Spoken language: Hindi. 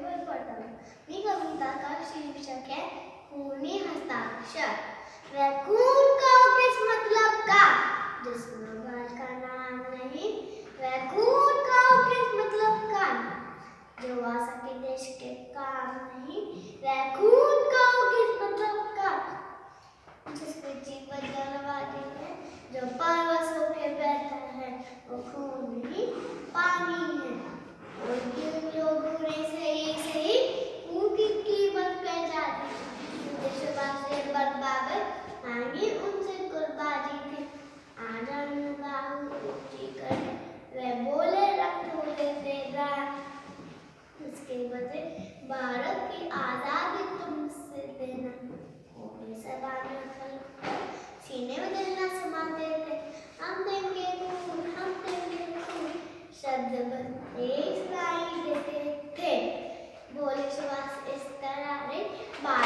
पर पढ़ता हूँ। मेरी कविता का शीर्षक है खूनी हस्ताक्षर। वह खून का किस मतलब का, जिसमें बाल का नाम नहीं, वह खून का किस मतलब का, जो आ सके देश के काम नहीं, वह खून का किस मतलब का, जिसके जीवन जलवाती है, जो परवशों के बहता है, वो खून नहीं पानी है। और जिन लोगों ने सही खून की कीमत पहचानी, सुभाष से बदबाबत मांगी उनसे कुर्बानी थी। आजान बाहु ऊंची कर वे बोले रक्त देते दान, उसके बदले भारत की आजादी तुमसे देना। सीने में दिल न समाते थे, हम देंगे खून, हम देंगे खून, शब्द बदले इस्राइल देते थे। बोले सुभाष इस तरह रे